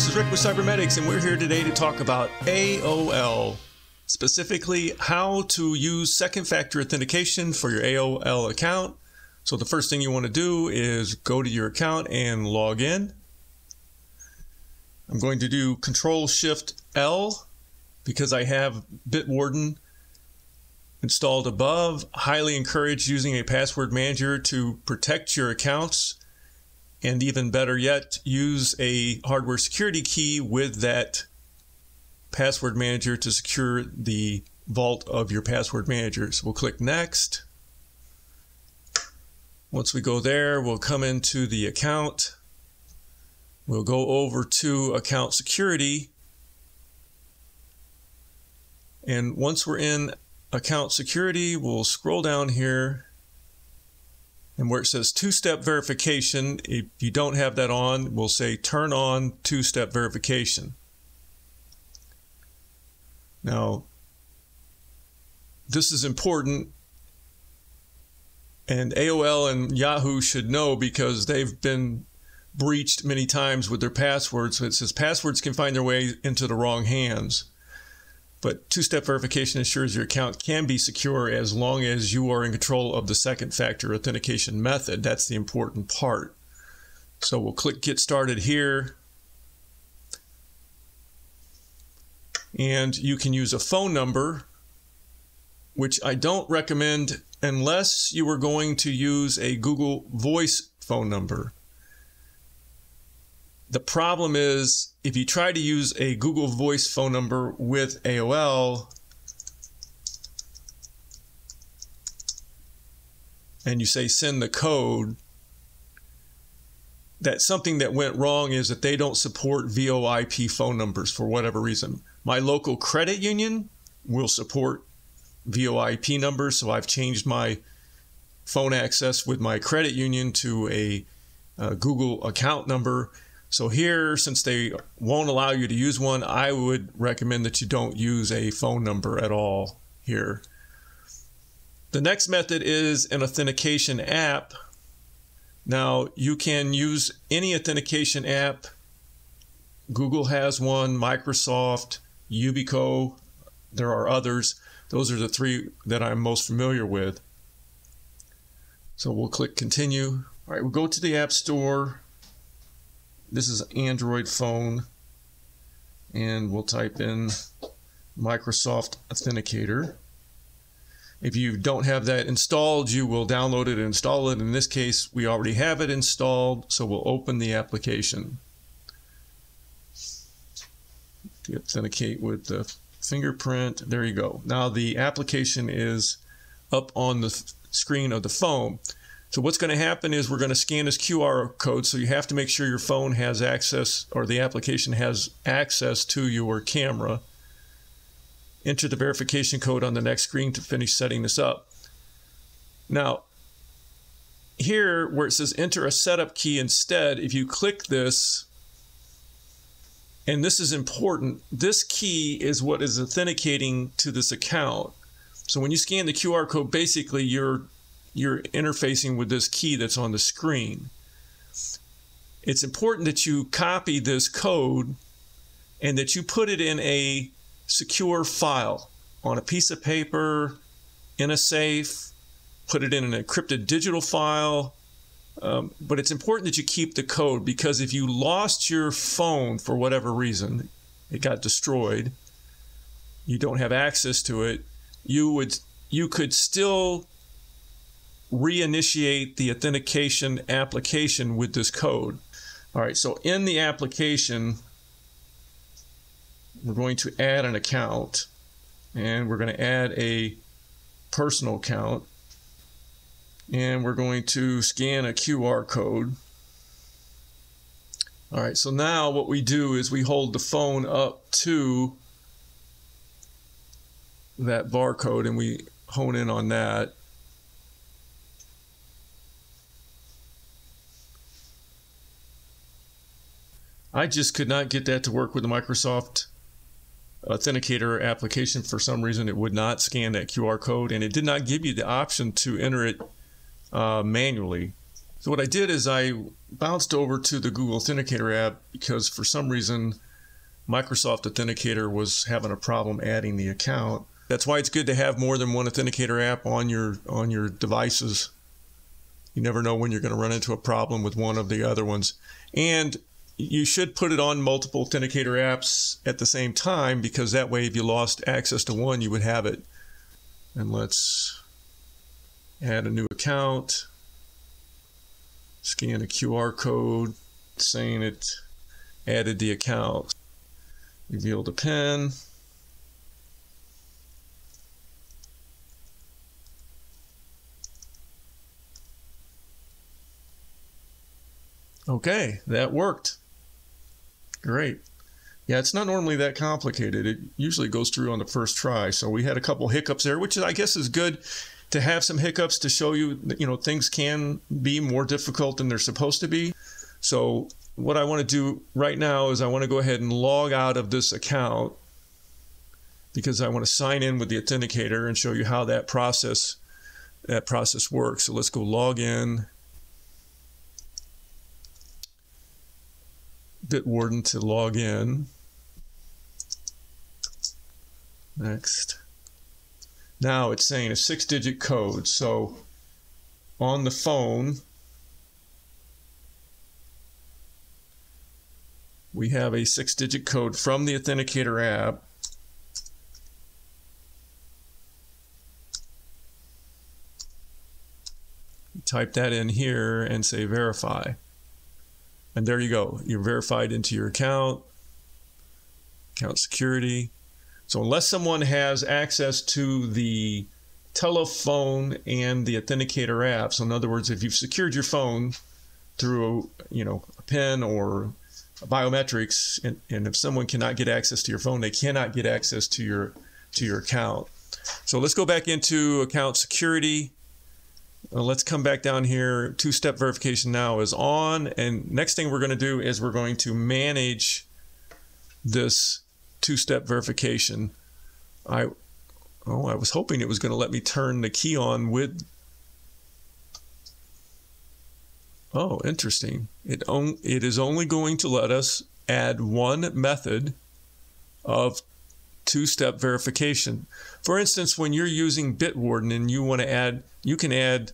is Rick with Cybernetics, and we're here today to talk about AoL, specifically how to use second factor authentication for your AoL account. So the first thing you want to do is go to your account and log in. I'm going to do Control-Shift-L because I have Bitwarden installed above. Highly encourage using a password manager to protect your accounts. And even better yet, use a hardware security key with that password manager to secure the vault of your password manager. So we'll click Next. Once we go there, we'll come into the account. We'll go over to Account Security. And once we're in Account Security, we'll scroll down here. And where it says two-step verification, if you don't have that on, we'll say turn on two-step verification. Now, this is important, and AOL and Yahoo should know because they've been breached many times with their passwords. So it says passwords can find their way into the wrong hands. But two-step verification ensures your account can be secure as long as you are in control of the second factor authentication method. That's the important part. So we'll click Get Started here. And you can use a phone number, which I don't recommend unless you are going to use a Google Voice phone number. The problem is, if you try to use a Google Voice phone number with AOL, and you say send the code, that something that went wrong is that they don't support VOIP phone numbers for whatever reason. My local credit union will support VOIP numbers, so I've changed my phone access with my credit union to a Google account number. So here, since they won't allow you to use one, I would recommend that you don't use a phone number at all here. The next method is an authentication app. Now, you can use any authentication app. Google has one, Microsoft, Yubico, there are others. Those are the three that I'm most familiar with. So we'll click Continue. All right, we'll go to the App Store. This is an Android phone, and we'll type in Microsoft Authenticator. If you don't have that installed, you will download it and install it. In this case, we already have it installed, so we'll open the application. To authenticate with the fingerprint, there you go. Now the application is up on the screen of the phone. So what's going to happen is we're going to scan this QR code, so you have to make sure your phone has access, or the application has access to your camera. Enter the verification code on the next screen to finish setting this up. Now, here where it says enter a setup key instead, if you click this, and this is important, this key is what is authenticating to this account. So when you scan the QR code, basically you're interfacing with this key that's on the screen. It's important that you copy this code and that you put it in a secure file on a piece of paper, in a safe, put it in an encrypted digital file. But it's important that you keep the code, because if you lost your phone for whatever reason, it got destroyed, you don't have access to it, you could still reinitiate the authentication application with this code. All right, so in the application, we're going to add an account, and we're going to add a personal account, and we're going to scan a QR code. All right, so now what we do is we hold the phone up to that barcode and we hone in on that. I just could not get that to work with the Microsoft Authenticator application. For some reason, it would not scan that QR code, and it did not give you the option to enter it manually. So what I did is I bounced over to the Google Authenticator app because for some reason Microsoft Authenticator was having a problem adding the account. That's why it's good to have more than one Authenticator app on your devices. You never know when you're going to run into a problem with one of the other ones. And you should put it on multiple Authenticator apps at the same time, because that way if you lost access to one, you would have it. And let's add a new account. Scan a QR code saying it added the account. Reveal the PIN. Okay, that worked. Great. Yeah, it's not normally that complicated. It usually goes through on the first try. So we had a couple hiccups there, which I guess is good to have some hiccups to show you that, things can be more difficult than they're supposed to be. So what I want to do right now is I want to go ahead and log out of this account because I want to sign in with the Authenticator and show you how that process works. So let's go log in. Bitwarden to log in. Next. Now it's saying a 6-digit code. So on the phone, we have a 6-digit code from the Authenticator app. Type that in here and say verify. And there you go. You're verified into your account security. So unless someone has access to the telephone and the Authenticator app, so in other words, if you've secured your phone through a PIN or biometrics, and if someone cannot get access to your phone, they cannot get access to your account. So let's go back into account security. Let's come back down here. Two-step verification now is on, and next thing we're going to do is we're going to manage this two-step verification. I was hoping it was going to let me turn the key on with. Oh, interesting. It is only going to let us add one method of two-step verification. For instance, when you're using Bitwarden and you want to add, you can add,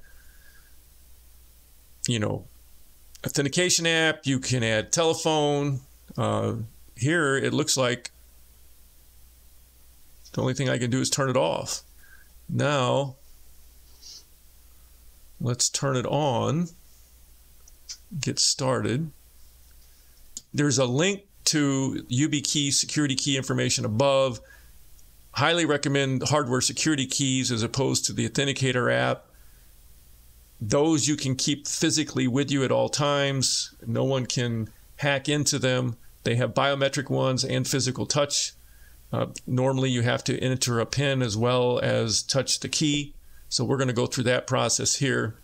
Authentication App, you can add telephone. Here it looks like the only thing I can do is turn it off. Now, let's turn it on. Get started. There's a link to YubiKey security key information above. Highly recommend hardware security keys as opposed to the Authenticator app. Those you can keep physically with you at all times. No one can hack into them. They have biometric ones and physical touch. Normally you have to enter a PIN as well as touch the key. So we're going to go through that process here.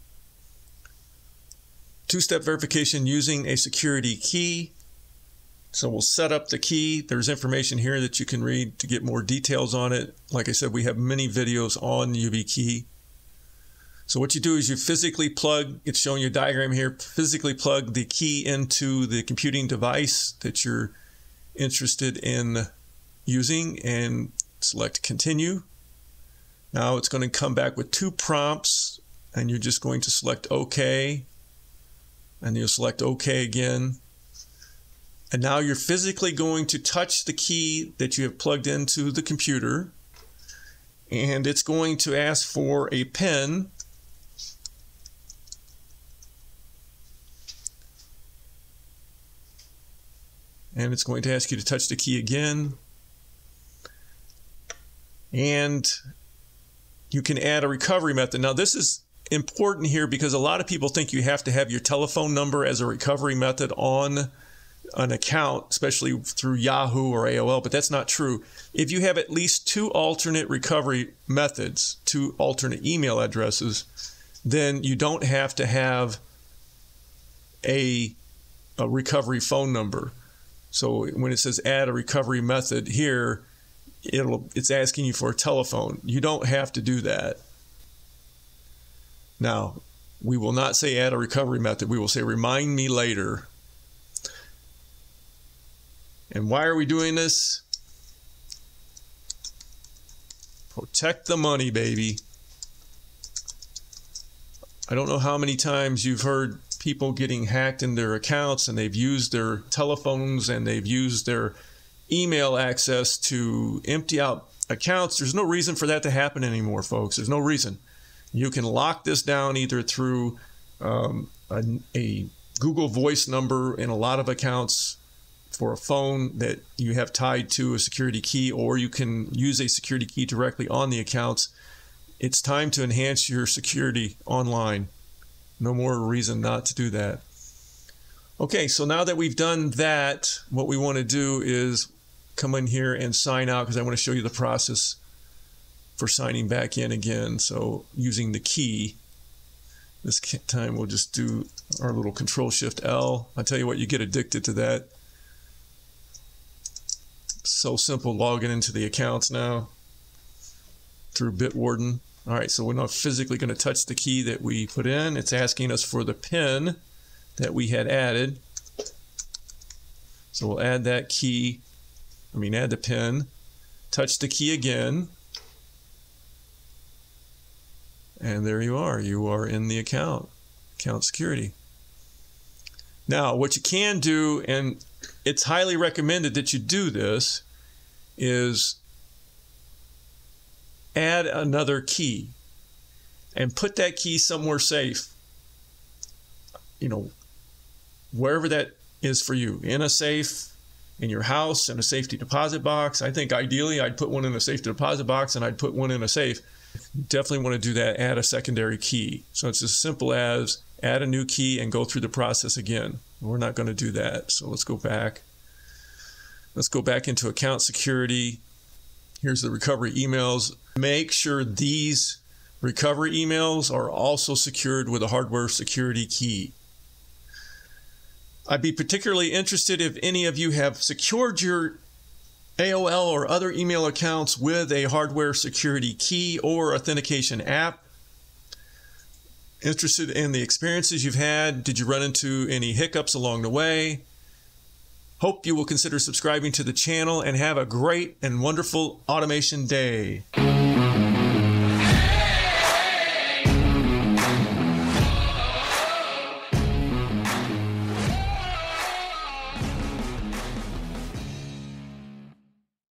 Two-step verification using a security key. So we'll set up the key. There's information here that you can read to get more details on it. Like I said, we have many videos on YubiKey. So what you do is you physically plug, it's showing you a diagram here, physically plug the key into the computing device that you're interested in using and select continue. Now it's going to come back with two prompts, and you're just going to select OK, and you'll select OK again. And now you're physically going to touch the key that you have plugged into the computer, and it's going to ask for a PIN. And it's going to ask you to touch the key again. And you can add a recovery method. Now this is important here because a lot of people think you have to have your telephone number as a recovery method on an account, especially through Yahoo or AoL, but that's not true. If you have at least two alternate recovery methods, two alternate email addresses, then you don't have to have a recovery phone number. So when it says add a recovery method here, it's asking you for a telephone. You don't have to do that. Now, We will not say add a recovery method. We will say remind me later. And why are we doing this? Protect the money, baby. I don't know how many times you've heard people getting hacked in their accounts, and they've used their telephones and they've used their email access to empty out accounts. There's no reason for that to happen anymore, folks. There's no reason. You can lock this down either through a Google Voice number in a lot of accounts for a phone that you have tied to a security key, or you can use a security key directly on the accounts. It's time to enhance your security online. No more reason not to do that. Okay, so now that we've done that, what we want to do is come in here and sign out, because I want to show you the process for signing back in again. So using the key, this time we'll just do our little Control-Shift-L. I tell you what, you get addicted to that. So simple logging into the accounts now through Bitwarden. All right, so we're not physically going to touch the key that we put in. It's asking us for the PIN that we had added. So we'll add that key, add the PIN, touch the key again, and there you are. You are in the account security. Now, what you can do, and it's highly recommended that you do this, is add another key and put that key somewhere safe, wherever that is for you, in a safe, in your house, in a safety deposit box. I think ideally I'd put one in a safety deposit box and I'd put one in a safe. Definitely want to do that, add a secondary key. So it's as simple as add a new key and go through the process again. We're not going to do that. So let's go back. Let's go back into account security. Here's the recovery emails. Make sure these recovery emails are also secured with a hardware security key. I'd be particularly interested if any of you have secured your AoL or other email accounts with a hardware security key or authentication app. Interested in the experiences you've had. Did you run into any hiccups along the way? Hope you will consider subscribing to the channel and have a great and wonderful automation day.